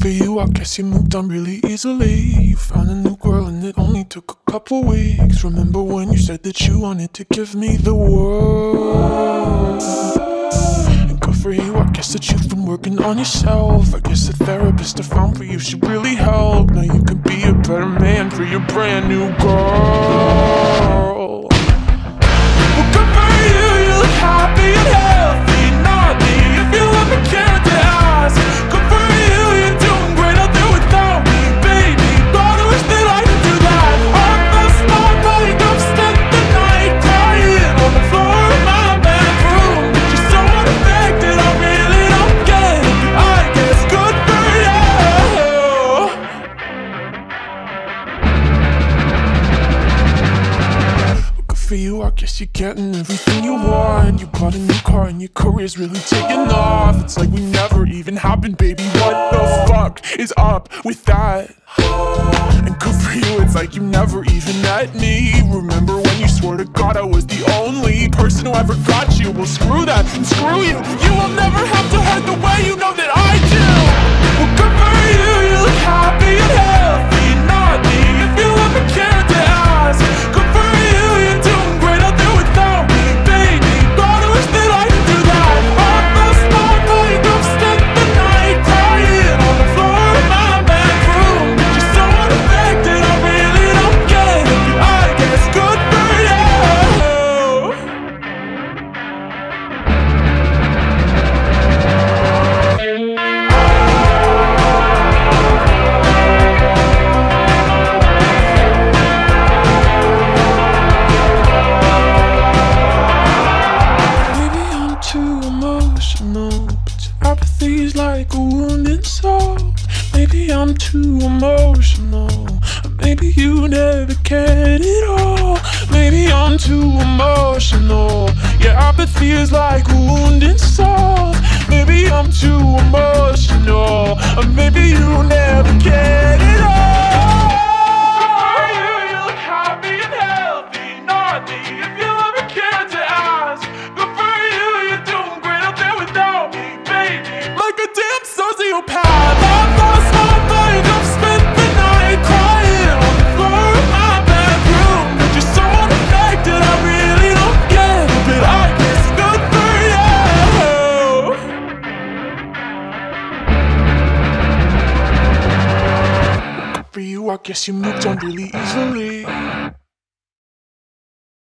for you, I guess you moved on really easily. You found a new girl and it only took a couple weeks. Remember when you said that you wanted to give me the world? And good for you, I guess that you've been working on yourself. I guess the therapist I found for you should really help. Now you can be a better man for your brand new girl. Well, good for you, you look happy and healthy. Not me, if you let me care to ask. Good for you, you're doing great out there without me, baby. God, I wish that I could do that. I felt smart, like I've spent the night crying on the floor of my bedroom. You're so unaffected, I really don't get it. I guess good for you. Good for you, I guess you're getting everything you want. You bought a new car and your career's really taking off. It's like we never even happened, baby. What the fuck is up with that? And good for you, it's like you never even met me. Remember when you swore to God I was the only person who ever got you? Well, screw that and screw you. You will never have to hurt the way you know that I do. Well, good for you, you look happy and healthy. Not me, if you let me care to ask. Good for you, you're doing great out there without me, baby. God, I wish that I could do that. I felt smart, like I've spent the night crying on the floor of my bedroom. You're so unaffected, I really don't get it. I guess good for you. Maybe I'm too emotional, but your apathy's like a wounded soul. Maybe I'm too emotional, or maybe you never cared at all. Maybe I'm too emotional, your apathy is like a wounded soul. Maybe I'm too emotional, or maybe you never cared at all. You look happy and healthy, not me, if you ever cared to ask. Good for you, you're doing great out there without me, baby. Like a damn sociopath, I've lost my mind, I've spent the night crying on the floor of my bedroom. But you're so unaffected, I really don't get it, but I guess good for you. Good for you, I guess you moved on really easily.